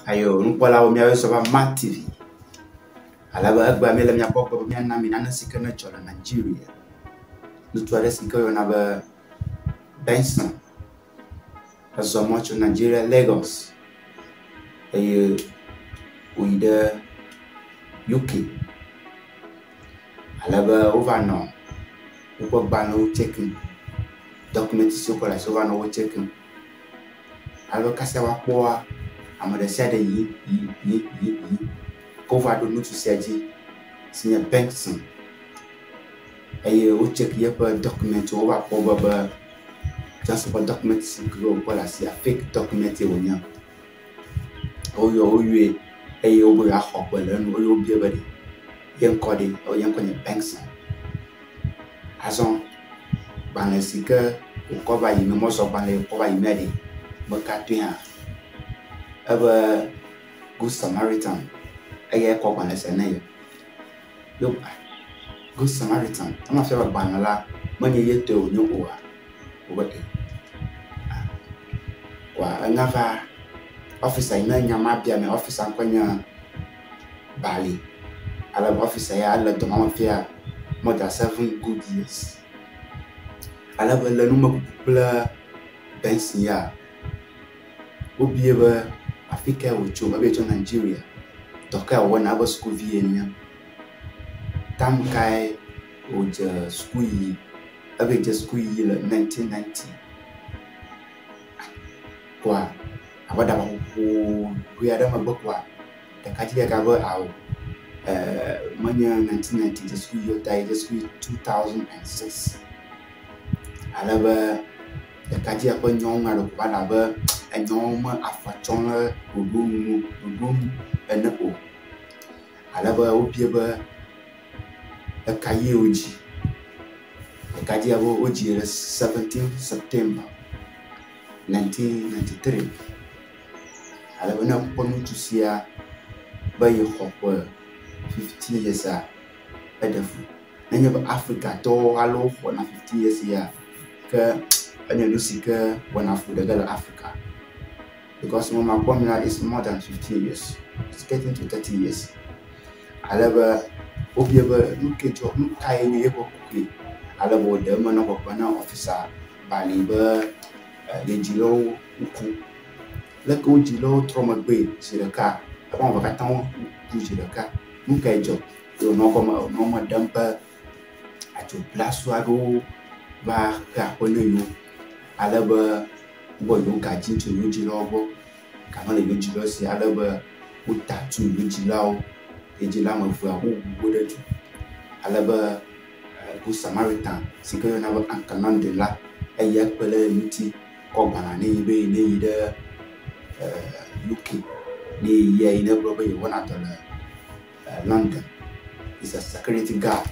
Ayo, nukwala o miawe soba Mat TV. Alaba agba mele mia pokpo mia na mina na sika na chola Nigeria. Nutwale sika yo na ba Benson. Aso mocho Nigeria Lagos. Ayo uide UK. Alaba over no. Uko bano checking. Document sokola so over no checking. Alo kasa wa kwa amade sade yi cover do no to seji senior Benson. Aye o check ye per document over ba just for document go kola si a fake document e wonya. Oyo aye o ya hokbele no oyo bi ebede yen kode o yen konye Benson. Azon banle sika o cover yi no mo so banle cover yi mede Makatuya Aba Good Samaritan. Aye ko banle sene yo Good Samaritan. Ama fe ba banala manye yete o nyo owa obate. Wa ngafa officer ina nyama bia me officer kwanya Bali. Ala officer ya ala to mama fia more than 7 good years. Ala ba la numa kupula Benson ya Obieba Africa wucho mabeto Nigeria. Toka wana aba school vienya. Tam kai oja school yi abeja school yi la 1990. Kwa abada ba ku ya da mabakwa da kaji ga ba awo manya 1990 the school yo dai the school 2006. Alaba da kaji ya kwa nyonga ro kwa na ba enyoma afachon ogum enepo. Alaba obieba akaye oji. Akaji abo oji 17 September 1993. Alaba na ponu tusia ba ye hokwa 15 years a edefu. Nanya ba Africa to halo for na 15 years ya ka anya lusika wana fudagala Africa. Because Mama Kwamina is more than 15 years. It's getting to 30 years. Alaba obieba nukejo nukai ni yebo kuki. Alaba de mana kokwana officer Bali ba lejilo uku. Lako jilo trauma gbe siraka. Aba vakatan ku siraka. Nukejo yo no ma dampa ato plaso ado ba ka kono yo. Alaba boy no ka jincho yo jilo bo kama le jilo si alaba utatu yo jilao ejila ma fu awu boda tu alaba Good Samaritan sika yo na ba ankanan de la eya pele nti ko bana ni be ni de UK ni ye ina bro be wona to London is a security guard.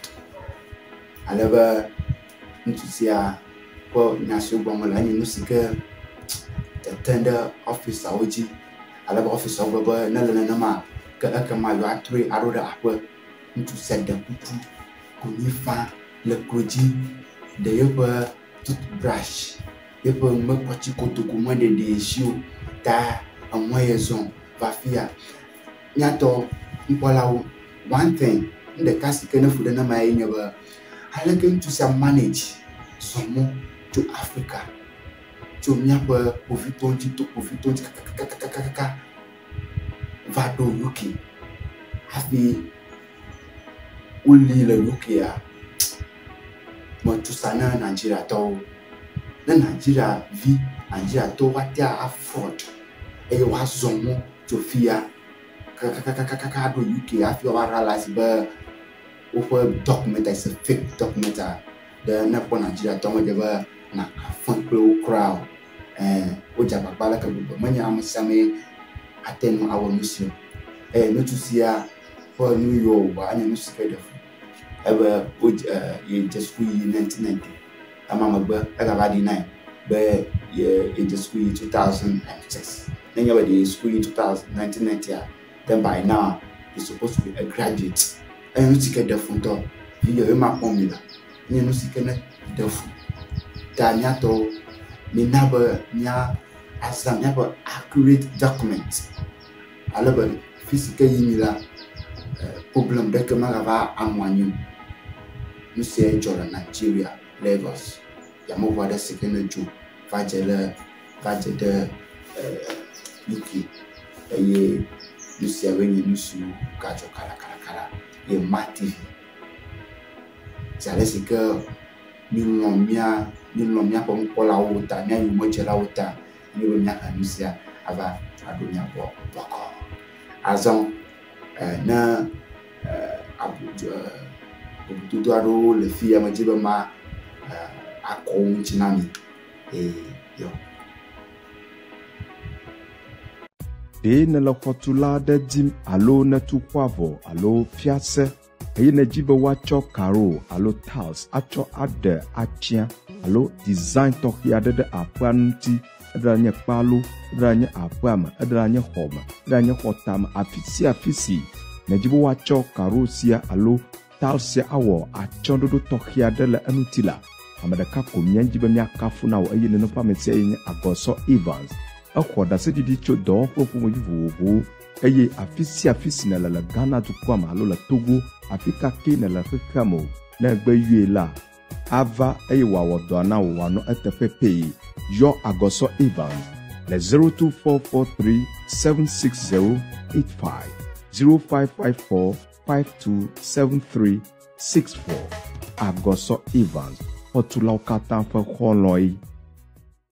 Alaba ntusia ko nyaso bomola ni musika the tender officer oji alaba officer baba na lana ma ka aka ma yo atri aroda akwa ntu senda kutu kunifa le koji de yoba toothbrush yoba makwachi koto kumande de shio ta amwaye zon vafia nyato mpola one thing the kasi kana fuda na mai nyaba alaka ntu sa manage somo to Africa to miapa ovitonji kaka vado UK hafi uli la UK ya motu sana Nigeria to na Nigeria vi Nigeria to watia afford e wa zomo to fia kaka do UK hafi wa realize ba over document is a fake document the na po Nigeria to mo deba na afon pro crowd oja babala ka buba manya amusame atenu our mission no to see for New York ba anya musika defu eba ye just school 1990 amama ba aga ba di 9 ba ye just school 2006 then you the school in 1990 then by now he's supposed to be a graduate anya musika defu to video ma pomila anya musika na defu tanya to ni naba nya asam nya accurate document ale be physique yi la problème ɖeke megava anɔ anyi nu sia dzɔ le Nigeria Lagos yameʋu aɖe si ke ne dzo va dze ɖe UK eye nu siawoe nye nu siwo gadzɔ kalakala ye MATV zale si ke mílɔ míaƒe nukpɔlawo ta míayi medzelawo ta nye be míahe nu sia ava aɖo míagbɔ bɔkɔ azɔ ne bubudodo aɖewo le fi ya medzi be ma akɔ wo ŋuti na mi yɔ. Ɖe ne le xɔtula aɖe dim alo ne tu xɔavɔ alo fiase eye ne dzi be woatsɔ karo alo tiles atsɔ aɖe atia alo design tɔxɛ aɖe ɖe aƒea ŋuti eɖa nye kpalo eɖa nye aƒea me eɖa nye xɔ me eɖa nye xɔ tame afi sia afi si ne dzi be woatsɔ karo sia alo tiles sia awɔ atsyɔ̃ɖoɖo tɔxɛ aɖe le eŋuti la ame ɖeka ko míadzi be míakafu na wo eye neneƒe ame sia nye Agɔsɔ Evans. Exɔ ɖaseɖiɖi tso dɔwɔƒe ƒomevi vovovowo eye afi sia afi si ne le Ghana dukɔa me alo le Togo afi kake ne le xexea me ne gbe yue la ava eye wòawɔ dɔ na wo wòanɔ eteƒe pee. Yɔ Agɔsɔ Evans le 02443 76085 0554 527364. Agɔsɔ Evans xɔtulawo katã ƒe xɔlɔ̃e.